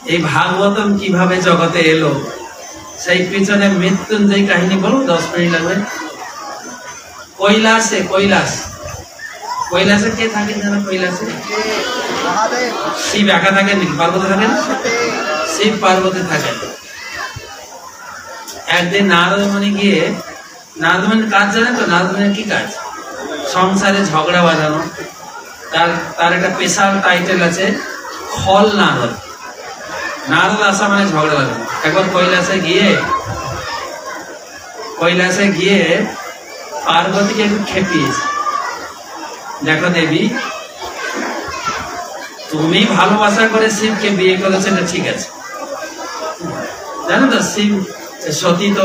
এই ভাগবতম কিভাবে জগতে এলো সেই পিছনে মৃত্যুঞ্জয় কাহিনী বলো, 10 মিনিট লাগবে। কৈলাসে, কৈলাসে কে থাকেন জানো? কৈলাসে শিব একা থাকেন নাকি পার্বতী থাকেন? শিব পার্বতী থাকেন। একদিন নারদ মুনি গিয়ে, নারদ মুনির কাজ জানেন তো? নারদ মুনির কি কাজ? সংসারে ঝগড়া বাঁধানো। তার একটা স্পেশাল টাইটেল আছে, খল নারদ। নারদ আসা মানে ঝগড়া বাঁধানো। একবার কৈলাসে গিয়ে পার্বতীকে একটু খেপিয়েছে। দেখো দেবী, তুমি ভালোবাসা করে শিবকে বিয়ে করেছো, এটা ঠিক আছে, জানো তো? শিব সতী তো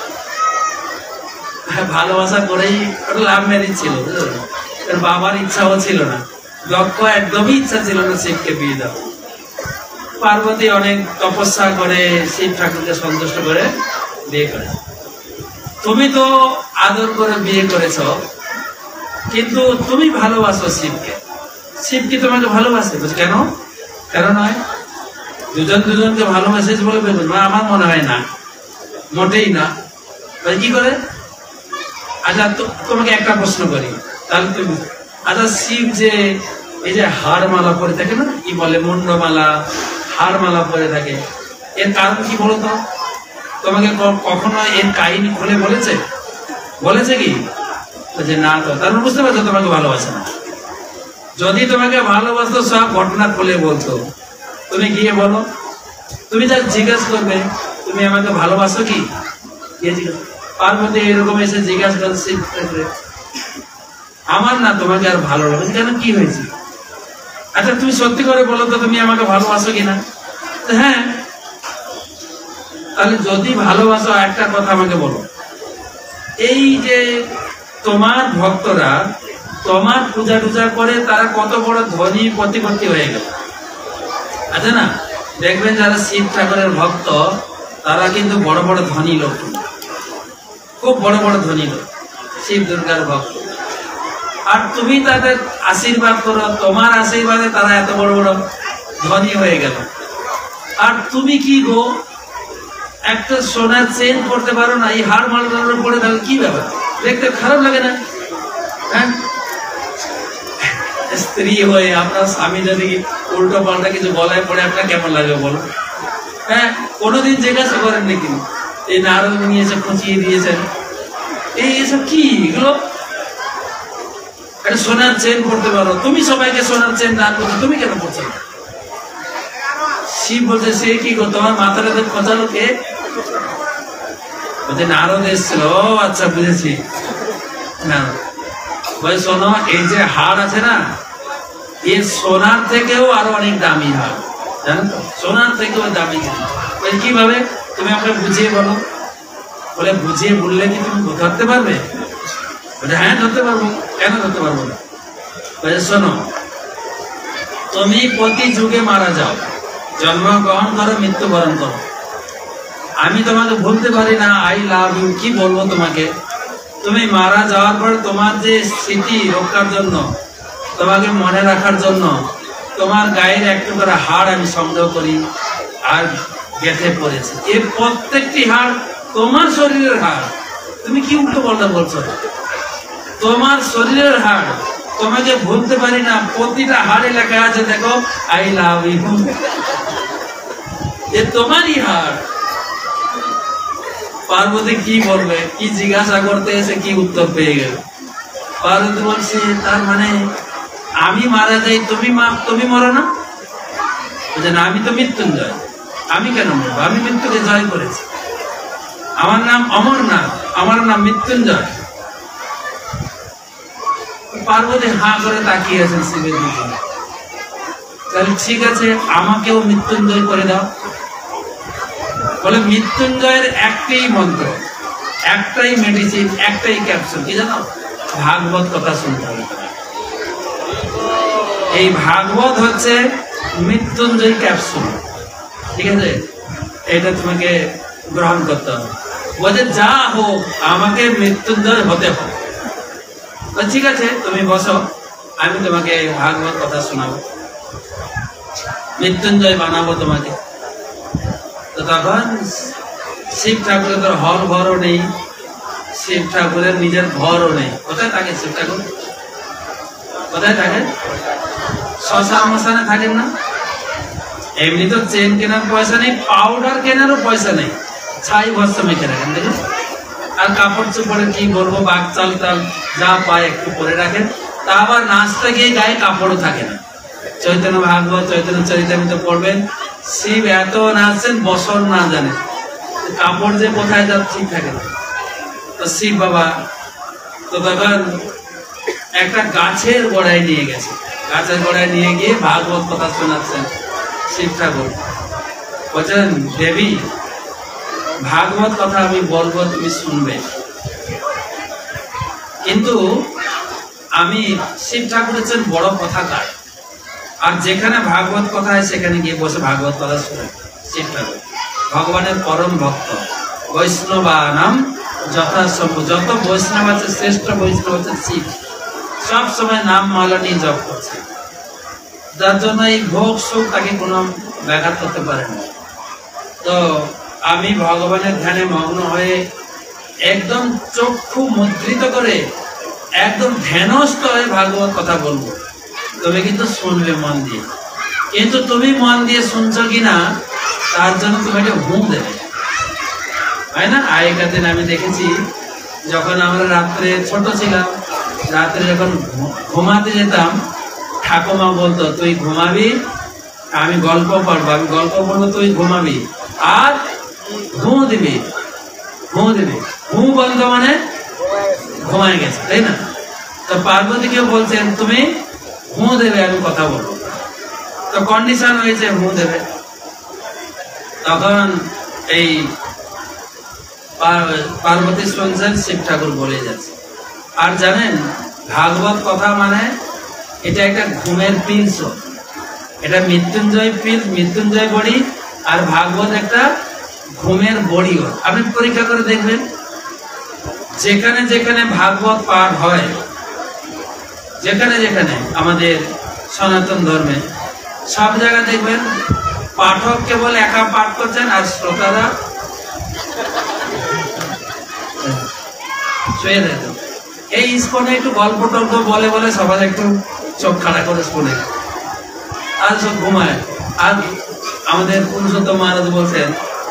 ভালোবাসা করেই লাভ ম্যারেজ ছিল, তার বাবার ইচ্ছাও ছিল না, দক্ষ একদমই ইচ্ছা ছিল না শিবকে বিয়ে দাও। পার্বতী অনেক তপস্যা করে শিব ঠাকুরকে সন্তুষ্ট করে বিয়ে করে। তুমি তো আদর করে বিয়ে করেছ, কিন্তু তুমি ভালোবাসো শিবকে, শিব কি তোমাকে ভালোবাসে? কেন? কেন নয়? দুজনকে ভালোবাসেছে বলে বলবেন না, আমার মনে হয় না, মোটেই না। কি করে? আচ্ছা তোমাকে একটা প্রশ্ন করি, তাহলে তুমি, আচ্ছা শিব যে এই যে হার মালা পরে থাকে না, কি বলে, মুন্ডমালা, হার মালা পরে থাকে, এর কারণ কি বলো তো? তোমাকে কখনো এর কাহিনী খুলে বলেছে কি? বলছে না। তো তার বুঝতে পারছো তোমাকে ভালোবাসে না। যদি তোমাকে ভালোবাসতো সব ঘটনা খুলে বলতো। তুমি গিয়ে বলো, তুমি যা জিজ্ঞাসা করবে, তুমি আমাকে ভালোবাসো কি? পার্বতী এরকম এসে জিজ্ঞাসা করছে, আমার না তোমাকে আর ভালো লাগে কেন, কি হয়েছে? আচ্ছা তুমি সত্যি করে বলো তো, তুমি আমাকে ভালোবাসো কিনা? হ্যাঁ। তাহলে যদি ভালোবাসো, একটা কথা আমাকে বলো, এই যে তোমার ভক্তরা তোমার পূজা টুজা করে তারা কত বড় ধনী প্রতিপত্তি হয়ে গেল, আছে না? দেখবেন যারা শিব ঠাকুরের ভক্ত তারা কিন্তু বড় বড় ধনী লোক, খুব বড় বড় ধনী লোক, শিব দুর্গার ভক্ত। আর তুমি তাদের আশীর্বাদ করো, তোমার আশীর্বাদে তারা এত বড় বড় ধনী হয়ে গেল। আর তুমি কি গো, একটা সোনার চেন পড়তে পারো না, এই হার মাল পড়ে থাকো, কি ব্যাপার? দেখতে খারাপ লাগে না? হ্যাঁ, স্ত্রী হয়ে আপনার স্বামী যদি উল্টো পাল্টা কিছু গলায় পড়ে আপনার কেমন লাগে বলো? হ্যাঁ, কোনোদিন জিজ্ঞাসা করেন নাকি এই নারদ নিয়েছে খুঁচিয়ে দিয়েছেন, এইসব কি এগুলো? একটা সোনার চেন পড়তে পারো, তুমি সবাইকে সোনার চেন দান করছো, তুমি কেন পড়ছো না? শিব বলছে, সে কি গো, তোমার মাথাটা তো খোঁচালো কে? বলছে নারদ এসছিল। আচ্ছা বুঝেছি। না বলে শোনো, এই যে হার আছে না, এই সোনার থেকেও আরো অনেক দামি হার, জানো তো? সোনার থেকেও দামি। কিভাবে? তুমি আমাকে বুঝিয়ে বলো। বলে বুঝিয়ে বললে কি তুমি ধরতে পারবে? বলে হ্যাঁ ধরতে পারবো। কেন ধরতে পারবো না? বলে শোনো, তুমি প্রতি যুগে মারা যাও, জন্মগ্রহণ করো, মৃত্যুবরণ করো, আমি তোমাকে ভুলতে পারি না, আই লাভ ইউ। কি বলবো তোমাকে? তুমি মারা যাওয়ার পর তোমার যে স্মৃতি রক্ষার জন্য, তোমাকে মনে রাখার জন্য, তোমার গায়ের একটু করে হাড় আমি সংগ্রহ করি আর গেঁথে পড়েছি। এই প্রত্যেকটি হাড় তোমার শরীরের হাড়। তুমি কি উল্টো পাল্টা বলছো? তোমার শরীরের হাড়, তোমাকে ভুলতে পারি না, প্রতিটা হাড়ে লেখা আছে, দেখো আই লাভ ইউ। এ তোমারই হাড়। পার্বতী কি বলবে, কি জিজ্ঞাসা করতে এসে কি উত্তর পেয়ে গেল? পার্বতী বলছে, তার মানে আমি মারা যাই, তুমি মরো না? বলছে না, আমি তো মৃত্যুঞ্জয়, আমি কেন মরবো? আমি মৃত্যুকে জয় করেছি, আমার নাম অমরনাথ, আমার নাম মৃত্যুঞ্জয়। পার্বতী হাঁ করে তাকিয়ে আছেন শিবের দিকে। তাহলে ঠিক আছে, আমাকেও মৃত্যুঞ্জয় করে দাও। বলে মৃত্যুঞ্জয়ের একটাই মন্ত্র, একটাই মেডিসিন, একটাই ক্যাপসুল, কি জানো? ভাগবত কথা শুনতে হবে। এই ভাগবত হচ্ছে মৃত্যুঞ্জয় ক্যাপসুল, ঠিক আছে? এটা তোমাকে গ্রহণ করতে হবে। বলছে যা হোক আমাকে মৃত্যুঞ্জয় হতে হবে। ঠিক আছে, তুমি বসো, আমি তোমাকে ভাগবত কথা শোনাবো, মৃত্যুঞ্জয় বানাবো তোমাকে। তখন শিব ঠাকুরের তো হল ঘরও নেই, শিব ঠাকুরের নিজের ঘরও নেই। কোথায় থাকে শিব ঠাকুর? কোথায় থাকেন? শ্মশান মশানে থাকেন না? এমনি তো চেন কেনার পয়সা নেই, পাউডার কেনারও পয়সা নেই, ছাই ভস্ত মেখে রাখেন দেখুন। আর কাপড় চোপড়ে কি বলবো, বাঘ চাল টাল যা পায় একটু পরে রাখেন। তা আবার নাচতে গিয়ে গায়ে কাপড়ও থাকে না। চৈতন্য ভাগবত, চৈতন্য চরিতামৃত পড়বেন, শিব এত নাচছেন বছর না জানে, কাপড় যে কোথায় যা ঠিক থাকে না। তো শিব বাবা তো তখন একটা গাছের গোড়ায় নিয়ে গেছে, গাছের গোড়ায় নিয়ে গিয়ে ভাগবত কথা শোনাচ্ছেন শিব ঠাকুর। বলছেন, দেবী ভাগবত কথা আমি বলবো, তুমি শুনবে, কিন্তু আমি শিব ঠাকুর হচ্ছেন বড় কথাকার, আর যেখানে ভাগবত কথা হয় সেখানে গিয়ে বসে ভাগবত কথা শুনে। শিব ঠাকুর ভগবানের পরম ভক্ত, বৈষ্ণবানাম যথাসম্ভব, যত বৈষ্ণব আছে শ্রেষ্ঠ বৈষ্ণব হচ্ছে শিব, সব সময় নাম মালা নিয়ে জপ করছে, যার জন্য এই ভোগ সুখ তাকে কোনো ব্যাঘাত করতে পারে না। তো আমি ভগবানের ধ্যানে মগ্ন হয়ে একদম চক্ষু মুদ্রিত করে একদম ধ্যানস্থ হয়ে ভাগবত কথা বলবো, তুমি কিন্তু শুনবে মন দিয়ে। কিন্তু তুমি মন দিয়ে শুনছো কিনা তার জন্য তুমি একটা ঘুম দেবে, হয় না? আগেকার দিন আমি দেখেছি, যখন আমরা রাত্রে ছোট ছিলাম, রাত্রে যখন ঘুমাতে যেতাম, ঠাকুমা বলতো তুই ঘুমাবি, আমি গল্প পড়বো, আমি গল্প পড়বো, তুই ঘুমাবি, আর ঘুম দিবি, ঘুম দিবি। ঘুম বন্ধ মানে ঘুমায় গেছে, তাই না? তো পার্বতীকে বলছেন তুমি ঘুম দেবে, আমি কথা বলবো। তো কন্ডিশন হয়েছে ঘুম দেবে। তখন এই পার্বতী শুনছেন শিব ঠাকুর বলে যাচ্ছে। আর জানেন, ভাগবত কথা মানে এটা একটা ঘুমের পিলস, এটা মৃত্যুঞ্জয় পিল, মৃত্যুঞ্জয় বড়ি, আর ভাগবত একটা ঘুমের বড়ি। আপনি পরীক্ষা করে দেখবেন, যেখানে যেখানে ভাগবত পাঠ হয়, যেখানে যেখানে আমাদের সনাতন ধর্মে, সব জায়গায় দেখবেন পাঠক কেবল একা পাঠ করছেন আর শ্রোতারা শুয়ে যেত। এই স্পনে একটু গল্প টল্প বলে বলে সবাই একটু চোখ খাড়া করে শোনে, আর সব ঘুমায়। আর আমাদের পুরুষোত্তম মহারাজ বলছেন,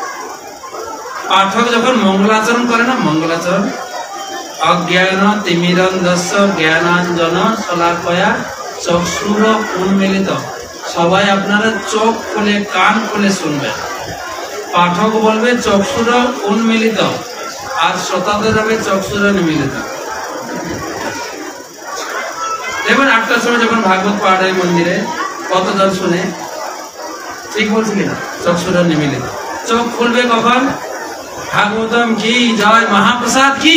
পাঠক যখন মঙ্গলাচরণ করে না, মঙ্গলাচরণ, অজ্ঞান তিমিরন্ধস্য জ্ঞানাঞ্জন শলাকয়া চক্ষুর উন্মিলিত, সবাই আপনারা চোখ খুলে কান খুলে শুনবেন। পাঠক বলবে চক্ষুর উন্মিলিত, আর শ্রোতাদের হবে চক্ষুর নিমিলিত। দেখবেন 8টার সময় যখন ভাগবত পাঠ হয় মন্দিরে, কতজন শুনে? ঠিক বলছি কিনা? চক্ষুর নিমিলিত। চোখ খুলবে কখন? ভাগবতম কি জয়, মহাপ্রসাদ কি,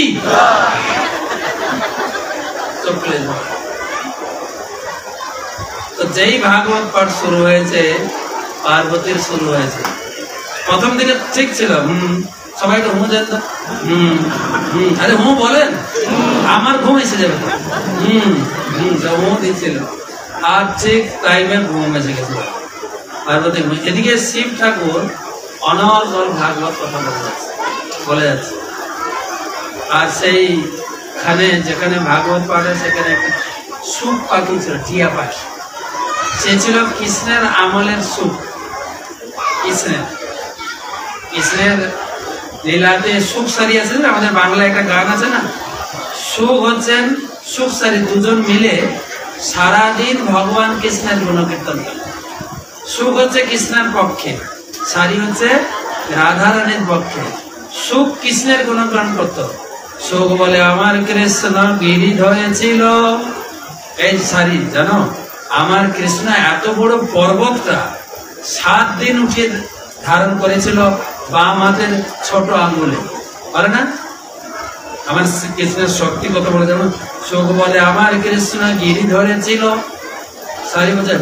চোখ খুলে যাবে। তো যেই ভাগবত পাঠ শুরু হয়েছে, পার্বতীর শুরু হয়েছে। প্রথম দিকে ঠিক ছিল, সবাই তো হুঁ যেত, আরে হুঁ বলেন, আমার ঘুম এসে যাবে, হুঁ দিচ্ছিল, আর ঠিক টাইমে ঘুম এসে গেছিল পার্বতী। এদিকে শিব ঠাকুর অনর্গল ভাগবত কথা বলে যাচ্ছে। আর সেইখানে যেখানে ভাগবত পাঠে সেখানে একটা সুখ পাখি ছিল, টিয়া পাখি। সে ছিল কৃষ্ণের আমলের সুখ। কৃষ্ণের লীলাতে সুখ সারি আছে না, আমাদের বাংলায় একটা গান আছে না, সুখ হচ্ছেন সুখ সারি, দুজন মিলে সারাদিন ভগবান কৃষ্ণের গুণকীর্তন করে। সুখ হচ্ছে কৃষ্ণের পক্ষে, সারি হচ্ছে রাধারানীর পক্ষে। সুখ কৃষ্ণের গুণগান করত। সুখ বলে আমার কৃষ্ণ গিরি ধরেছিল, এই সারি জানো, আমার কৃষ্ণ এত বড় পর্বতটা 7 দিন উঠিয়ে ধারণ করেছিল বাম হাতের ছোট আঙ্গুলে, বলে না? আমার কৃষ্ণের শক্তি কত বলে জানো? সুখ বলে আমার কৃষ্ণ গিরি ধরেছিল, সারি বলছে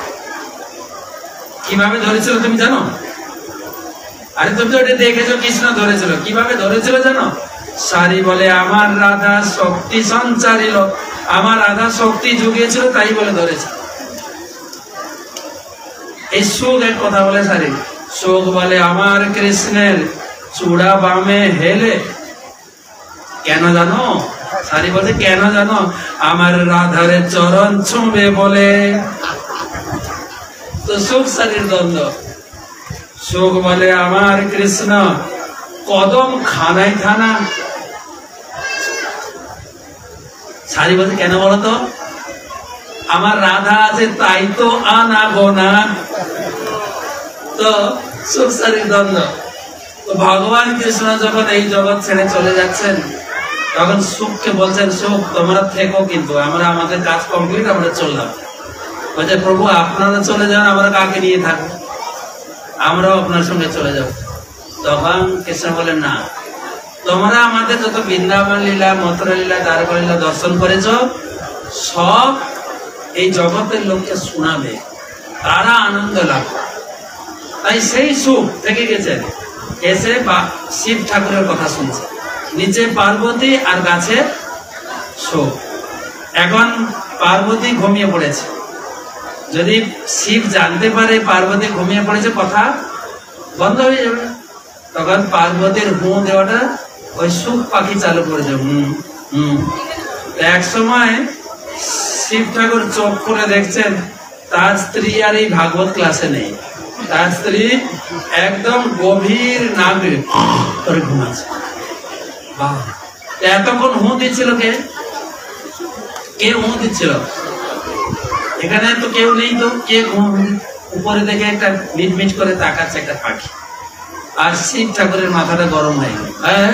কিভাবে ধরেছিল তুমি জানো? আরে তুমি তো এটা দেখেছো, কৃষ্ণ ধরেছিল, কিভাবে ধরেছিল জানো? সারি বলে আমার রাধা শক্তি সঞ্চারিল, আমার রাধা শক্তি জুগিয়েছিল, তাই বলে ধরেছে। এই সুখ এক কথা বলে সারি, শোক বলে আমার কৃষ্ণের চূড়া বামে হেলে, কেন জানো? সারি বলছে কেন জানো? আমার রাধারে চরণ ছুঁবে বলে। তো সুখ সারির দ্বন্দ্ব। শোক বলে আমার কৃষ্ণ কদম খানায় খানা। সারি বলছে কেন বলতো? আমার রাধা আছে তাই তো আনাবো না। তো সুখ সারির দ্বন্দ্ব। তো ভগবান কৃষ্ণ যখন এই জগৎ ছেড়ে চলে যাচ্ছেন, তখন সুখকে বলছেন সুখ তোমরা থেকো, কিন্তু আমরা আমাদের কাজ কমপ্লিট, আমরা চললাম। বলছে প্রভু আপনারা চলে যান, আমরা কাকে নিয়ে থাকবো? আমরাও আপনার সঙ্গে চলে যাব। তখন কৃষ্ণ বলেন না, তোমরা আমাদের যত বৃন্দাবন লীলা, মথুরা লীলা, দ্বারকা লীলা দর্শন করেছ, সব এই জগতের লোককে শোনাবে, তারা আনন্দ লাভ করে। তাই সেই সুখ থেকে গেছেন, এসে শিব ঠাকুরের কথা শুনছে। নিচে পার্বতী আর গাছে শোক। এখন পার্বতী ঘুমিয়ে পড়েছে। যদি শিব জানতে পারে পার্বতী ঘুমিয়ে পড়েছে, কথা বন্ধ হয়ে যাবে। তখন পার্বতীর হু দেওয়াটা ওই সুখ পাখি চালু করে যাবে। এক সময় শিব ঠাকুর চোখ করে দেখছেন তার স্ত্রী আর এই ভাগবত ক্লাসে নেই। তার স্ত্রী একদম গভীর নাকে করে ঘুমাচ্ছে। এতক্ষণ হু দিচ্ছিল কে? কে হু দিচ্ছিল? এখানে তো কেউ নেই, তো কে উপরে দেখে একটা মিটমিট করে তাকাচ্ছে একটা পাখি। আর শিব ঠাকুরের মাথাটা গরম হয়ে গেল,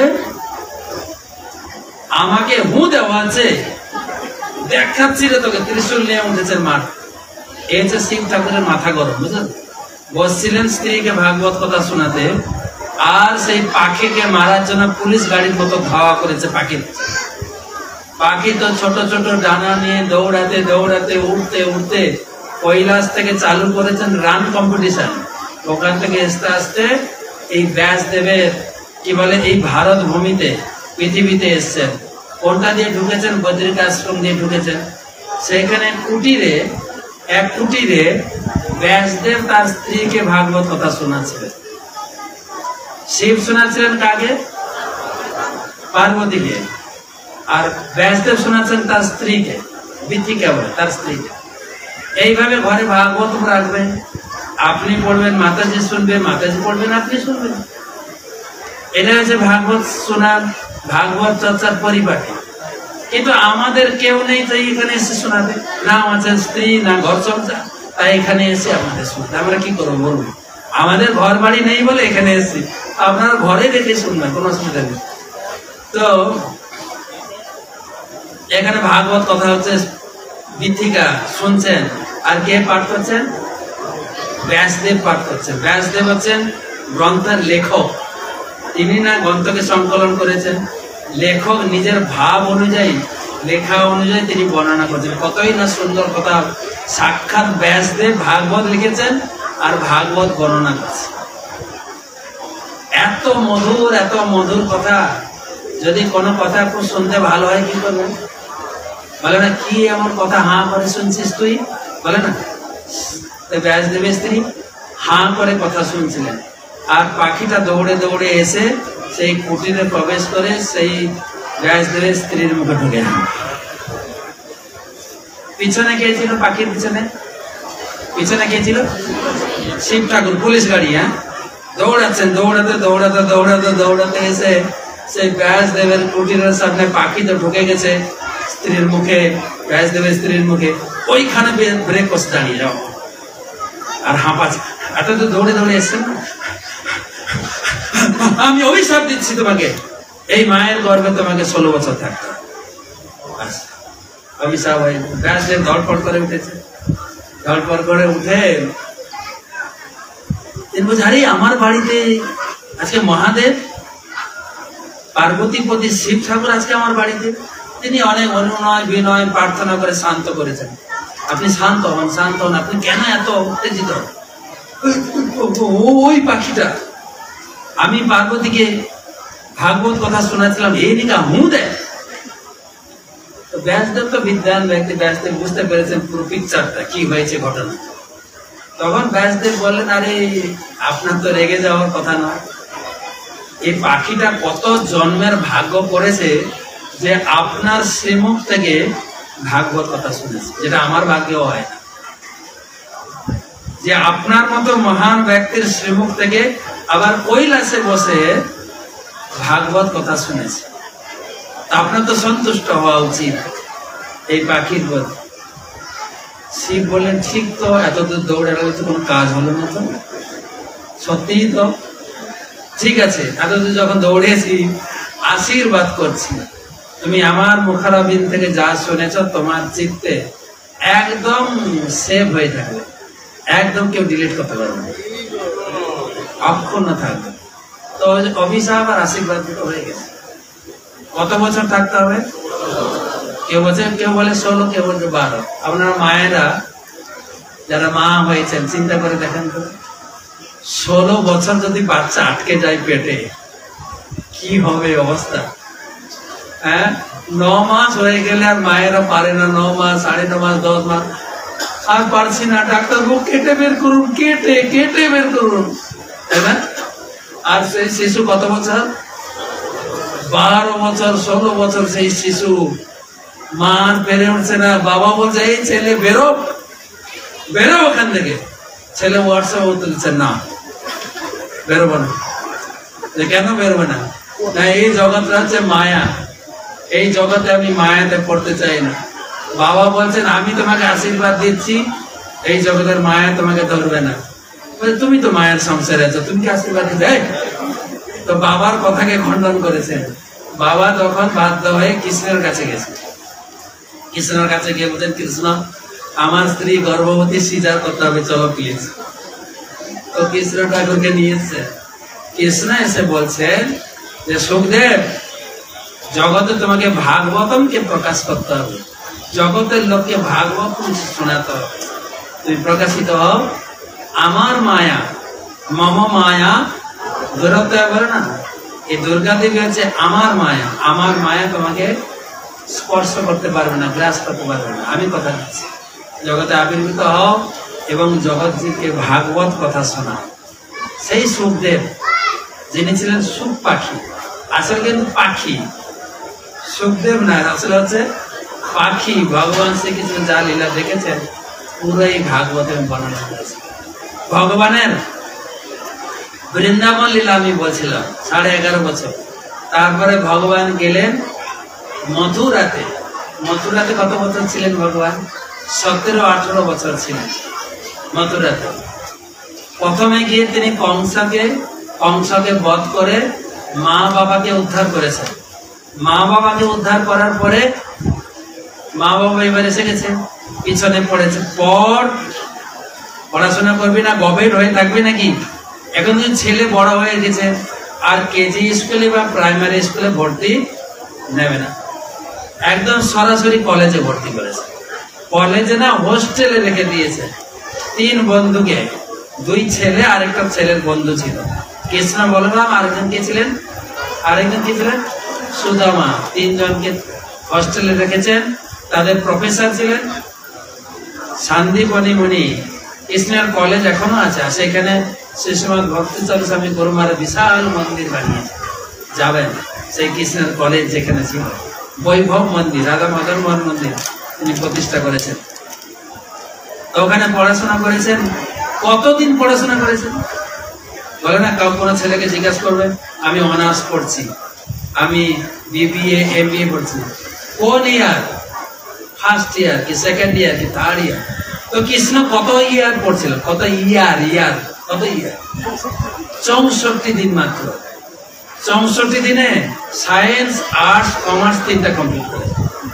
আমাকে হু দেওয়া আছে, দেখাচ্ছি রে তোকে, ত্রিশূল নিয়ে উঠেছে মাঠ। এই হচ্ছে শিব ঠাকুরের মাথা গরম, বুঝলেন? বসছিলেন স্ত্রীকে ভাগবত কথা শোনাতে, আর সেই পাখিকে মারার জন্য পুলিশ গাড়ির মতো ধাওয়া করেছে। পাখি তো ছোট ছোট ডানা নিয়ে দৌড়াতে দৌড়াতে উঠতে উঠতে কৈলাস থেকে চালু করেছেন রান কম্পিটিশন। ওখান থেকে আস্তে আস্তে এই ব্যাসদেবের কি বলে এই ভারত ভূমিতে, পৃথিবীতে এসছেন। কোনটা দিয়ে ঢুকেছেন? বদ্রিক আশ্রম দিয়ে ঢুকেছেন। সেখানে কুটিরে, এক কুটিরে ব্যাসদেব তার স্ত্রীকে ভাগবত কথা শোনাচ্ছিলেন। শিব শোনাচ্ছিলেন কাকে? পার্বতীকে। আর ব্যাসদেব শোনাচ্ছেন তার স্ত্রীকে, বিথিকা বলে তার স্ত্রীকে। এইভাবে ঘরে ভাগবত রাখবেন, আপনি পড়বেন, মাতাজি শুনবে, মাতাজি পড়বেন, আপনি শুনবেন। এটা হচ্ছে ভাগবত শোনার, ভাগবত চর্চার পরিপাটি। কিন্তু আমাদের কেউ নেই, তাই এখানে এসে শোনাবে না। আমাদের স্ত্রী না ঘর চর্চা, তাই এখানে এসে আমাদের শুনতে। আমরা কি করবো বলবো? আমাদের ঘর বাড়ি নেই বলে এখানে এসেছি, আপনার ঘরে দেখে শুনবেন, কোনো অসুবিধা নেই। তো এখানে ভাগবত কথা হচ্ছে, বিথিকা শুনছেন। আর কে পাঠ করছেন? ব্যাসদেব পাঠ করছেন। ব্যাসদেব হচ্ছেন গ্রন্থের লেখক। তিনি না গ্রন্থকে সংকলন করেছেন, লেখক নিজের ভাব অনুযায়ী, লেখা অনুযায়ী তিনি বর্ণনা করছেন। কতই না সুন্দর কথা। সাক্ষাৎ ব্যাসদেব ভাগবত লিখেছেন আর ভাগবত বর্ণনা করছেন। এত মধুর কথা। যদি কোনো কথা খুব শুনতে ভালো হয়, কি করবেন? বলে না, কি এমন কথা হাঁ করে শুনছিস তুই? বলে না। ব্যাসদেবের স্ত্রী হাঁ করে কথা শুনছিলেন, আর পাখিটা দৌড়ে দৌড়ে এসে সেই কুটিরে প্রবেশ করে সেই ব্যাসদেবের স্ত্রীর মুখে ঢুকে। পিছনে কে ছিল? পাখির পিছনে কে ছিল? শিব ঠাকুর। পুলিশ গাড়ি দৌড়াচ্ছেন, দৌড়াতে দৌড়াতে দৌড়াতে দৌড়াতে এসে সেই ব্যাসদেবের কুটিরের সামনে পাখি তো ঢুকে গেছে স্ত্রীর মুখে, ব্যাসদেবের স্ত্রীর মুখে। ওইখানে ব্রেক কষে দাঁড়িয়ে যাও আর হাঁপাচ্ছে। এত তো দৌড়ে দৌড়ে এসছেন, আমি অভিশাপ দিচ্ছি তোমাকে, এই মায়ের গর্ভে তোমাকে 16 বছর থাকতে। অভিশাপ হয়ে ব্যাসদেব ধড়পড় করে উঠেছে। ধড়পড় করে উঠে তিনি বলছে, আরে আমার বাড়িতে আজকে মহাদেব, পার্বতীপতি শিব ঠাকুর আজকে আমার বাড়িতে। তিনি অনেক অনুনয় বিনয় প্রার্থনা করে শান্ত করেছেন। আপনি শান্ত হন, শান্ত হন। আপনি কেন এত উত্তেজিত? ওই পাখিটা, আমি পার্বতীকে ভাগবত কথা শোনাচ্ছিলাম, এই নিকা হু দেয়। ব্যাসদেব তো বিদ্যান ব্যক্তি, ব্যাসদেব বুঝতে পেরেছেন পুরো পিকচারটা কি হয়েছে ঘটনা। তখন ব্যাসদেব বললেন, আরে আপনার তো রেগে যাওয়ার কথা নয়, এই পাখিটা কত জন্মের ভাগ্য করেছে যে আপনার শ্রীমুখ থেকে ভাগবত কথা শুনেছে, যেটা আমার ভাগ্যেও হয় না, যে আপনার মতো মহান ব্যক্তির শ্রীমুখ থেকে আবার কৈলাসে বসে ভাগবত কথা শুনেছে। আপনার তো সন্তুষ্ট হওয়া উচিত এই পাখির প্রতি। শিব বললেন, ঠিক তো, এতদূর দৌড়ে গেলে তো কোনো কাজ হলো না, তো সত্যিই তো ঠিক আছে, এতদূর যখন দৌড়েছি আশীর্বাদ করছি, তুমি আমার মুখারবিন্দ থেকে যা শুনেছ তোমার চিত্তে একদম সেভ হয়ে থাকবে, একদম কেউ ডিলিট করতে পারবে না, অক্ষুণ্ণ থাকবে। তো অভিশাপ আর আশীর্বাদ দুটো হয়ে গেছে। কত বছর থাকতে হবে? কেউ বলছে, কেউ বলে 16, কেউ বলছে 12। আপনারা মায়েরা যারা মা হয়েছেন চিন্তা করে দেখেন তো, 16 বছর যদি বাচ্চা আটকে যায় পেটে, কি হবে অবস্থা? হ্যাঁ, 9 মাস হয়ে গেলে আর মায়েরা পারে না, 9 মাস, 9.5 মাস, 10 মাস, আর পারছি না, ডাক্তারবাবু কেটে বের করুন, কেটে বের করুন, তাই না? আর সেই শিশু কত বছর? 12 বছর, 16 বছর সেই শিশু মার পেরে উঠছে না। বাবা বলছে, এই ছেলে বেরো, বেরো ওখান থেকে। ছেলে হোয়াটসঅ্যাপ তুলছে, না বেরোবো না। কেন বেরোবে না? না, এই জগৎটা হচ্ছে মায়া, এই জগতে আমি মায়াতে পড়তে চাই না। বাবা বলছেন, আমি তোমাকে আশীর্বাদ দিচ্ছি, এই জগতের মায়া তোমাকে ধরবে না। তুমি তো মায়ের সংসারে আছো, তুমি কি আশীর্বাদ দিতে? তো বাবার কথাকে খণ্ডন করেছেন। বাবা তখন বাধ্য হয়ে কৃষ্ণের কাছে গেছে। কৃষ্ণের কাছে গিয়ে বলছেন, কৃষ্ণ, আমার স্ত্রী গর্ভবতী, সিজার করতে হবে, চলো প্লিজ। তো কৃষ্ণ ঠাকুরকে নিয়ে এসছে। কৃষ্ণ এসে বলছেন যে, সুখদেব, জগতে তোমাকে ভাগবতমকে প্রকাশ করতে হবে, জগতের লোককে ভাগবত শোনাতে হবে। তুমি প্রকাশিত হও, আমার মায়া, মম মায়া দূরত্ব বলে না, এই দুর্গা দেবী হচ্ছে আমার মায়া, আমার মায়া তোমাকে স্পর্শ করতে পারবে না, গ্রাস করতে পারবে না। আমি কথা দিচ্ছি, জগতে আবির্ভূত হও এবং জগৎজিকে ভাগবত কথা শোনাও। সেই সুখদেব, যিনি ছিলেন সুখ পাখি, আসলে কিন্তু পাখি, সুখদেব না, আসলে হচ্ছে পাখি। ভগবান শ্রীকৃষ্ণ যা লীলা দেখেছেন পুরোই ভাগবতের বর্ণনা করেছে। ভগবানের বৃন্দাবন লীলা আমি বলছিলাম 11.5 বছর। তারপরে ভগবান গেলেন মথুরাতে। মথুরাতে কত বছর ছিলেন ভগবান? 17-18 বছর ছিলেন মথুরাতে। প্রথমে গিয়ে তিনি কংসকে বধ করে মা বাবাকে উদ্ধার করেছেন। মা বাবাকে উদ্ধার করার পরে মা বাবা এবার এসে গেছে, পিছনে পড়েছে। পড়াশোনা করবি না, গভীর হয়ে থাকবি নাকি? এখন যদি ছেলে বড় হয়ে গেছে, আর কেজি স্কুলে বা প্রাইমারি স্কুলে ভর্তি নেবে না, একদম সরাসরি কলেজে ভর্তি করেছে। কলেজে না, হোস্টেলে রেখে দিয়েছে। 3 বন্ধুকে, 2 ছেলে আর একটা ছেলের বন্ধু ছিল, কৃষ্ণ বলরাম, আরেকজন কে ছিলেন? আরেকজন কি ছিলেন? সুদামা। 3 জনকে হোস্টেলে রেখেছেন। তাদের প্রফেসর ছিলেন শান্তিপনি মুনি। কৃষ্ণের কলেজ এখনো আছে, সেখানে শ্রীশ্রীমদ ভক্তিচরণ স্বামী গুরুমারা বিশাল মন্দির বানিয়েছে, যাবেন। সেই কৃষ্ণের কলেজ যেখানে ছিল, বৈভব মন্দির, রাধা মদন মোহন মন্দির তিনি প্রতিষ্ঠা করেছেন। তো ওখানে পড়াশোনা করেছেন। কতদিন পড়াশোনা করেছেন বলে না? কোনো ছেলেকে জিজ্ঞাসা করবে, আমি অনার্স পড়ছি, আমি বিবিএ এমবিএ পড়ছি, কোন ইয়ার? ফার্স্ট ইয়ার কি সেকেন্ড ইয়ার কি থার্ড ইয়ার? তো কৃষ্ণ কত ইয়ার পড়ছিল? কত ইয়ার? কত ইয়ার? 64 দিন মাত্র। 64 দিনে সায়েন্স, আর্টস, কমার্স 3টা কমপ্লিট করে।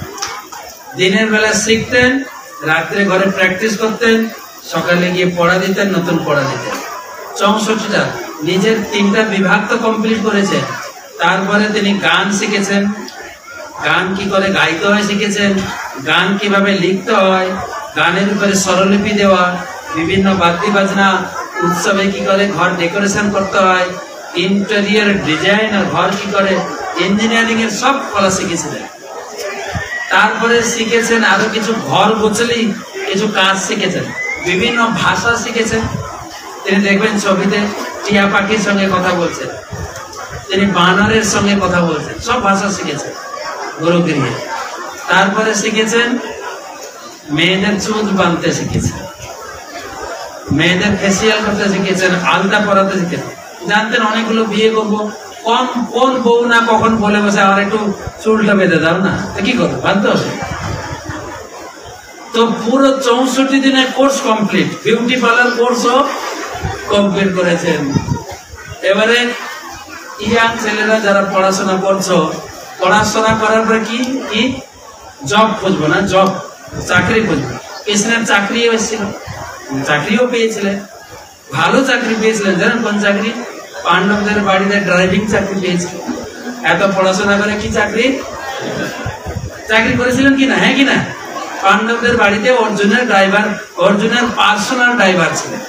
দিনের বেলা শিখতেন, রাত্রে ঘরে প্র্যাকটিস করতেন, সকালে গিয়ে পড়া দিতেন, নতুন পড়া দিতেন। 64টা, নিজের 3টা বিভাগ তো কমপ্লিট করেছেন। তারপরে তিনি গান শিখেছেন, গান কি করে গাইতে হয় শিখেছেন, গান কিভাবে লিখতে হয়, গানের উপরে স্বরলিপি দেওয়া, বিভিন্ন বাদ্যি বাজনা উৎসবে কি করে ঘর ডেকোরেশন করতে হয়, ইন্টেরিয়র ডিজাইন, আর ঘর কি করে, ইঞ্জিনিয়ারিং এর সব কলা শিখেছিলেন। তারপরে শিখেছেন আরো কিছু ঘর গোছালি কিছু কাজ শিখেছেন। বিভিন্ন ভাষা শিখেছেন। তিনি দেখবেন ছবিতে টিয়া পাখির সঙ্গে কথা বলছেন, তিনি বানরের সঙ্গে কথা বলছেন, সব ভাষা শিখেছেন গুরুগৃহে। তারপরে শিখেছেন মেয়েদের চুল বাঁধতে শিখেছেন, মেয়েদের ফেসিয়াল করতে শিখেছেন, আলতা পরাতে শিখেছেন। জানতেন অনেকগুলো বিয়ে করবো, কোন বউ না কখন বলে বসে আমার একটু চুলটা বেঁধে দাও না, কি করবো, বাধ্য হবে। তো পুরো 64 দিনের কোর্স কমপ্লিট, বিউটি পার্লার কোর্সও কমপ্লিট করেছেন। এবারে ইয়াং ছেলেরা যারা পড়াশোনা করছো, পড়াশোনা করার পরে কি জব খুঁজবো না, জব চাকরি খুঁজবো। কৃষ্ণের চাকরি এসেছিল, চাকরিও পেয়েছিলেন, ভালো চাকরি পেয়েছিলেন। জানেন কোন চাকরি? পাণ্ডবদের বাড়িতে ড্রাইভিং চাকরি পেয়েছিলেন। এত পড়াশোনা করে কি চাকরি করেছিলেন কিনা? হ্যাঁ কিনা? পাণ্ডবদের বাড়িতে অর্জুনের ড্রাইভার, অর্জুনের পার্সোনাল ড্রাইভার ছিলেন।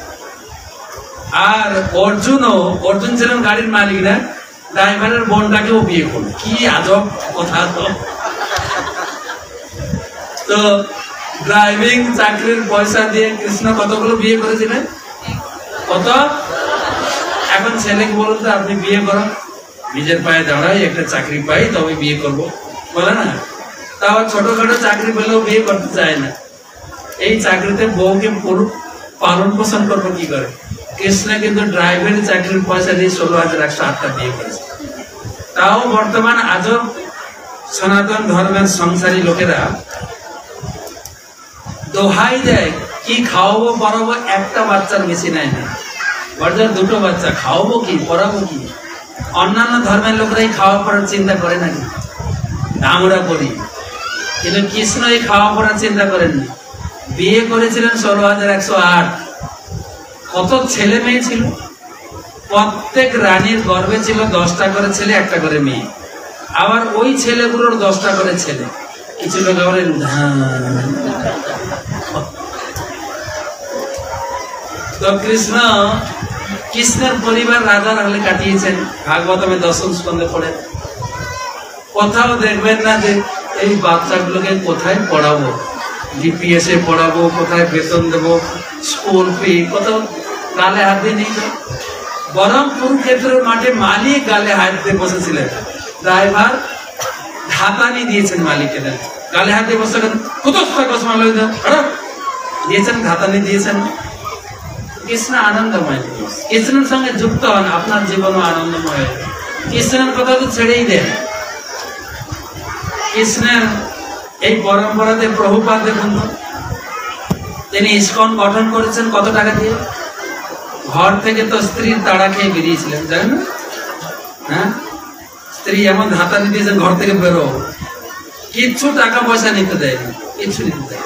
আর অর্জুন ছিলেন গাড়ির মালিক না, ড্রাইভারের বোনটাকেও বিয়ে করল। কি আজব কথা! তো ড্রাইভিং চাকরির পয়সা দিয়ে কৃষ্ণ কতগুলো বিয়ে করেছিলেন? কত? এখন ছেলেকে বলুন তো আপনি বিয়ে করো, নিজের পায়ে দাঁড়াই, একটা চাকরি পাই তবে বিয়ে করব, বলে না? তাও ছোটখাটো চাকরি পেলেও বিয়ে করতে চায় না। এই চাকরিতে বউকে পালন পোষণ করবো কি করে? কৃষ্ণ কিন্তু ড্রাইভারি চাকরির পয়সা দিয়ে 16,108টা বিয়ে করেছে। তাও বর্তমান আজও সনাতন ধর্মের সংসারী লোকেরা দোহাই দেয়, কি খাওয়াবো পড়াবো, একটা বাচ্চার বেশি নেয় না, বড়জোর 2টো বাচ্চা, খাওয়াবো কি পড়াবো কি? অন্যান্য ধর্মের লোকরাই খাওয়া পড়ার চিন্তা করে নাকি? আমরা করি, কিন্তু কৃষ্ণ এই খাওয়া পড়ার চিন্তা করেননি। বিয়ে করেছিলেন 16,108। কত ছেলে মেয়ে ছিল? প্রত্যেক রানীর গর্ভে ছিল 10টা করে ছেলে, 1টা করে মেয়ে। আবার ওই ছেলেগুলোর 10টা করে ছেলে। কিছু লোক আবার তো কৃষ্ণের পরিবার রাজার হলে কাটিয়েছেন। ভাগবতমে 10ম স্কন্ধে পড়ে কোথাও দেখবেন না যে এই বাচ্চাগুলোকে কোথায় পড়াবো, ডিপিএস এ পড়াবো, কোথায় বেতন দেবো, স্কুল ফি, কোথাও গালে হাত দিয়ে নেই। বরং কুরুক্ষেত্রের মাঠে মালিক গালে হাত দিয়ে বসেছিলেন, ড্রাইভার ধাতানি দিয়েছেন মালিকের গালে হাত দিয়ে বসে, দিয়েছেন ধাতানি দিয়েছেন। কৃষ্ণ আনন্দময়, কৃষ্ণের সঙ্গে যুক্ত হন, আপনার জীবনও আনন্দময়। কৃষ্ণের কথা তো ছেড়েই দেন। কৃষ্ণের এই পরম্পরাতে প্রভুপাদ দেখুন, তিনি ইস্কন গঠন করেছেন কত টাকা দিয়ে? ঘর থেকে তো স্ত্রীর তাড়া খেয়ে বেরিয়েছিলেন, জানেন না? হ্যাঁ, স্ত্রী এমন ধাতানি দিয়েছেন ঘর থেকে বেরো, কিচ্ছু টাকা পয়সা নিতে দেয়নি, কিচ্ছু নিতে দেয়।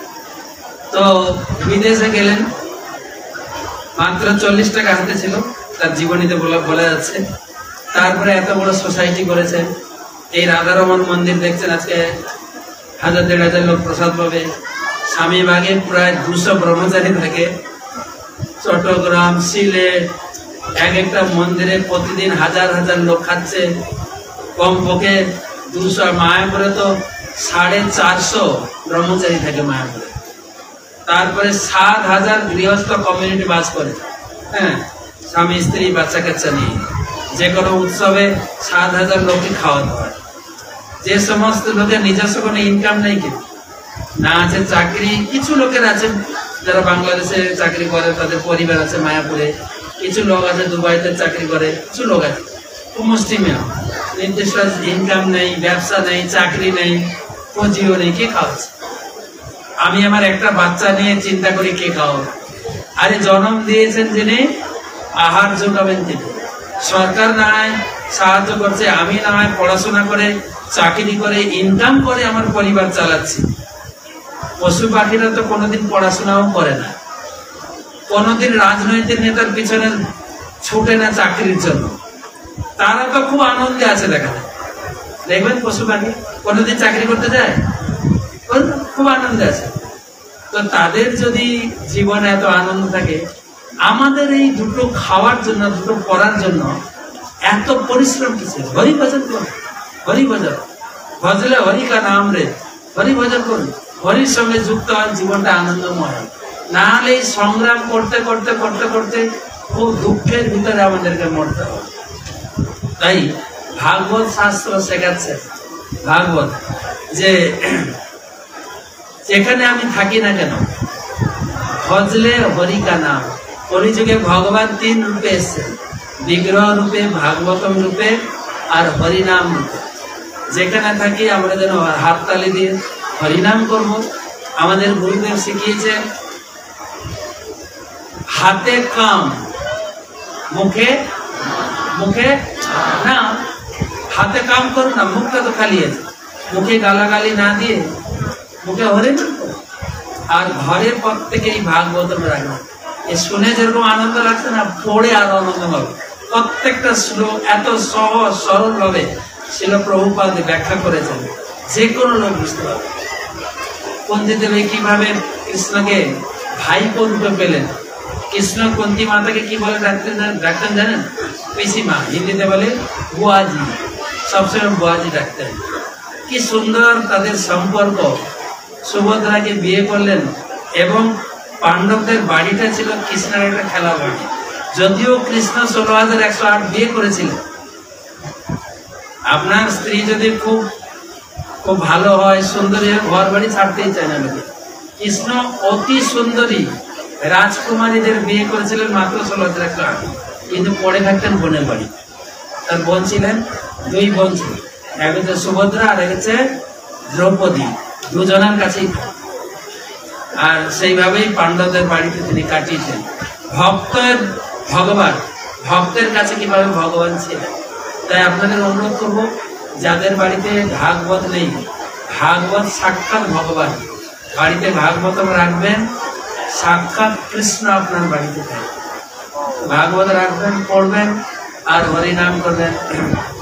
তো বিদেশে গেলেন, মাত্র 40 টাকা হাতে ছিল, তার জীবনীতে বলা যাচ্ছে। তারপরে এত বড় সোসাইটি করেছেন। এই রাধারমন মন্দির দেখছেন, আজকে 1000-1500 লোক প্রসাদ পাবে। স্বামীবাগে প্রায় 200 ব্রহ্মচারী থাকে। চট্টগ্রাম, সিলেট, এক একটা মন্দিরে প্রতিদিন 1000 লোক খাচ্ছে, কমপক্ষে 200। মায়াপুরে তো 450 ব্রহ্মচারী থাকে মায়াপুরে। তারপরে 7000 গৃহস্থ কমিউনিটি বাস করে, হ্যাঁ, স্বামী স্ত্রী বাচ্চা কাচ্চা নিয়ে। যে কোনো উৎসবে 7000 লোককে খাওয়াতে হয়। যে সমস্ত লোকের নিজস্ব কোনো ইনকাম নেই, কিন্তু না আছে চাকরি, কিছু লোকের আছে যারা বাংলাদেশে চাকরি করে, তাদের পরিবার আছে মায়াপুরে, কিছু লোক আছে দুবাইতে চাকরি করে, কিছু লোক আছে মুসলিমেও নির্দিষ্ট ইনকাম নেই, ব্যবসা নেই, চাকরি নেই, পুঁজিও নেই, কে খাওয়াচ্ছে? আমি আমার একটা বাচ্চা নিয়ে চিন্তা করি কে খাওয়াবো। আরে জন্ম দিয়েছেন যিনি, আহার যোগাবেন তিনি। সরকার না হয় সাহায্য করছে, আমি না হয় পড়াশোনা করে চাকরি করে ইনকাম করে আমার পরিবার চালাচ্ছি। পশু পাখিরা তো কোনোদিন পড়াশোনাও করে না, কোনোদিন রাজনৈতিক নেতার পিছনে ছুটে না চাকরির জন্য। তারা তো খুব আনন্দে আছে, দেখা যায় দেখবেন পশু পাখি কোনোদিন চাকরি করতে যায়, খুব আনন্দে আছে। তো তাদের যদি জীবনে এত আনন্দ থাকে, আমাদের এই দুটো খাওয়ার জন্য, দুটো পড়ার জন্য এত পরিশ্রম কিসের? হরি ভজন করুন, হরি ভজন ভজলে হরি কা নাম রে, হরি ভজন করুন, হরির সঙ্গে যুক্ত হন, জীবনটা আনন্দময়। না হলে এই সংগ্রাম করতে করতে করতে করতে খুব দুঃখের ভিতরে আমাদেরকে মরতে হবে। তাই ভাগবত শাস্ত্র শেখাচ্ছে, ভাগবত যে যেখানে আমি থাকি না কেন, ভজলে হরি কা নাম। কলিযুগে ভগবান 3 রূপে এসছে, বিগ্রহ রূপে, ভাগবতম রূপে আর হরিনাম রূপে। যেখানে থাকি আমরা যেন হাততালি দিয়ে হরিনাম করব। আমাদের গুরুদেব শিখিয়েছে হাতে কাম, মুখে মুখে না, হাতে কাম করো না, মুখটা তো খালি আছে। মুখে গালাগালি না দিয়ে মুখে হরিনাম করো। আর ঘরের প্রত্যেকে এই ভাগবতম রাখবে। এ শুনে যেরকম আনন্দ লাগছে না, পড়ে আরো আনন্দ হবে। প্রত্যেকটা শ্লোক এত সহজ সরল ভাবে শিল প্রভুপাদ ব্যাখ্যা করেছেন, যে কোনো লোক বুঝতে পারবে। কুন্তিদেব কিভাবে কৃষ্ণকে ভাইপো রূপে পেলেন। কৃষ্ণ কুন্তি মাতাকে কি বলে ডাকতেন জানেন? পিসিমা, হিন্দিতে বলে বুয়াজি, সবসময় বুয়াজি ডাকতেন। কি সুন্দর তাদের সম্পর্ক। সুভদ্রাকে বিয়ে করলেন এবং পাণ্ডবদের বাড়িটা ছিল কৃষ্ণের একটা খেলা বাড়ি। যদিও কৃষ্ণ 16,108 বিয়ে করেছিলেন। আপনার স্ত্রী যদি খুব খুব ভালো হয়, সুন্দরী হয়, ঘর বাড়ি ছাড়তেই চায় না লোকে। কৃষ্ণ অতি সুন্দরী রাজকুমারীদের বিয়ে করেছিলেন মাত্র 16,108, কিন্তু পড়ে থাকতেন বোনের বাড়ি। তার বোন ছিলেন, 2 বোন ছিল, এক হচ্ছে সুভদ্রা আর এক হচ্ছে দ্রৌপদী। দুজনের কাছেই আর সেইভাবেই পাণ্ডবদের বাড়িতে তিনি কাটিয়েছেন। ভক্তের ভগবান, ভক্তের কাছে কিভাবে ভগবান ছিলেন। তাই আপনাদের অনুরোধ করবো, যাদের বাড়িতে ভাগবত নেই, ভাগবত সাক্ষাৎ ভগবান, বাড়িতে ভাগবতম রাখবেন। সাক্ষাৎ কৃষ্ণ আপনার বাড়িতে থাকে। ভাগবত রাখবেন, পড়বেন আর হরিনাম করবেন।